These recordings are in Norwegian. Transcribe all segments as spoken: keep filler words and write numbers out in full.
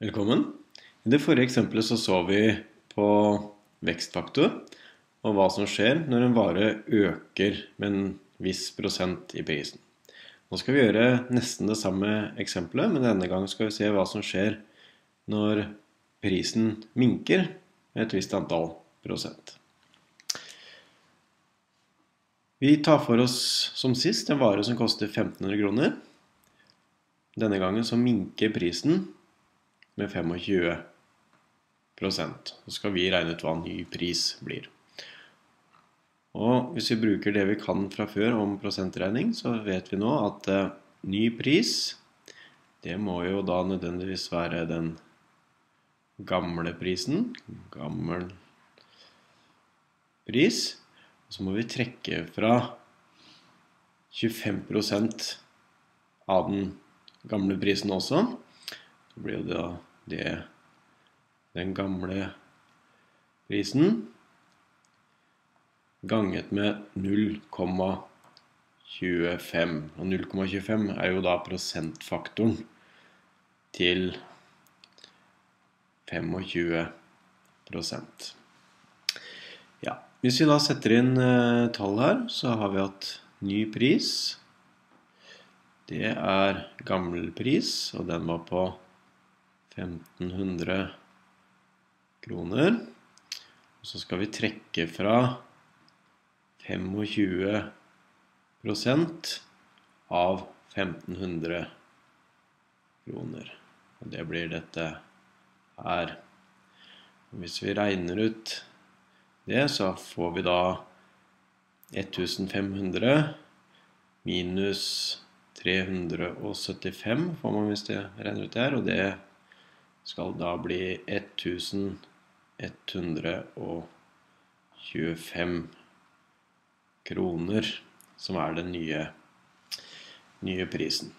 Velkommen. I det forrige eksempelet så så vi på vekstfaktor og hva som skjer når en vare øker med en viss prosent i prisen. Nå skal vi gjøre nesten det samme eksempelet, men denne gang skal vi se hva som skjer når prisen minker med et visst antall prosent. Vi tar for oss som sist en vare som koster femten hundre kroner. Denne gangen så minker prisen med tjuefem prosent. Så skal vi regne ut hva ny pris blir. Og hvis vi bruker det vi kan fra før om prosentregning, så vet vi nå at eh, ny pris, det må jo da nødvendigvis være den gamle prisen, gammel pris. Og så må vi trekke fra tjuefem prosent av den gamle prisen også. Så blir det da det, den gamle prisen ganget med null komma tjuefem. Og null komma tjuefem er jo da prosentfaktoren til tjuefem prosent. Ja, hvis vi da setter inn eh, tall her, så har vi hatt ny pris. Det er gammel pris, og den var på femten hundre kroner. Og så skal vi trekke fra tjuefem prosent av femten hundre kroner. Og det blir dette her. Og hvis vi regner ut det, så får vi da fem hundre minus tre hundre syttifem, får man hvis det regner ut her, og det skal da bli tusen ett hundre tjuefem kroner, som er den nye, nye prisen.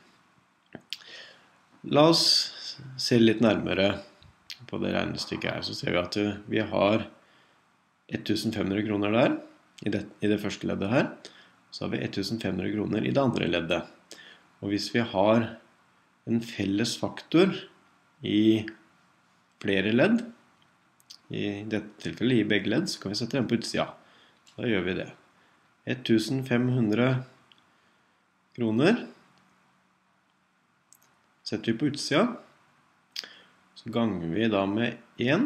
La oss se litt nærmere på det regnestykket her, så ser vi at vi har fem hundre kroner der, i det, i det første leddet her. Så har vi fem hundre kroner i det andre leddet. Og hvis vi har en felles faktor i flere ledd, i dette tilfellet i begge ledd, så kan vi sette den på utsida. Da gjør vi det. fem hundre kroner setter vi på utsida. Så ganger vi da med én.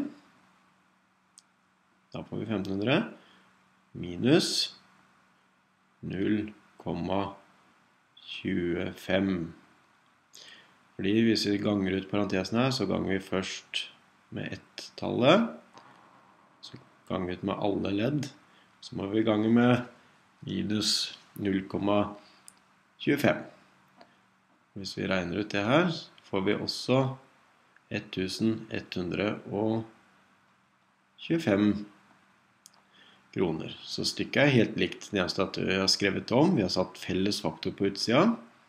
Da får vi femten hundre minus null komma tjuefem. Fordi hvis vi ganger ut parentesen her, så ganger vi først med ett tallet. Så ganger vi ut med alle ledd. Så må vi gange med minus null komma tjuefem. Hvis vi regner ut det her, så får vi også tusen ett hundre tjuefem kroner. Så stykket er helt likt. Det eneste at vi har skrevet om, vi har satt felles faktor på utsida.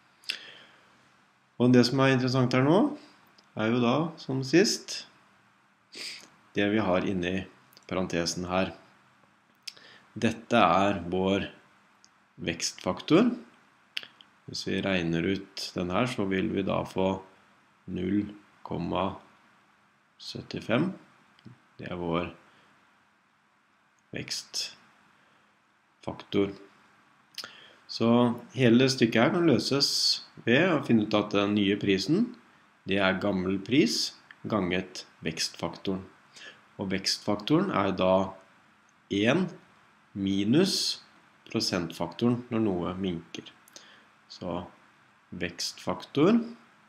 Og det som er interessant her nå, er jo da, som sist, det vi har inne i parentesen her. Dette er vår vekstfaktor. Hvis vi regner ut den her, så vil vi da få null komma syttifem. Det er vår vekstfaktor. Så hele stykket her kan løses ved å finne ut at den nye prisen, det er gammel pris ganget vekstfaktoren. Og vekstfaktoren er da én minus prosentfaktoren når noe minker. Så vekstfaktor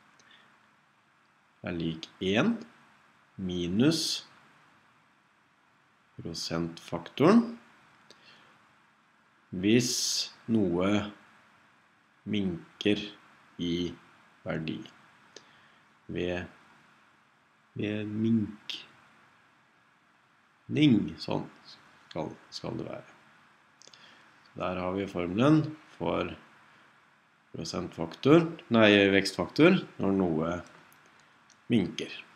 er lik én minus prosentfaktoren hvis noe minker i verdi. Ved, ved minkning, sånn skal, skal det være. Der har vi formelen for prosentfaktor, nei, vekstfaktor når noe minker.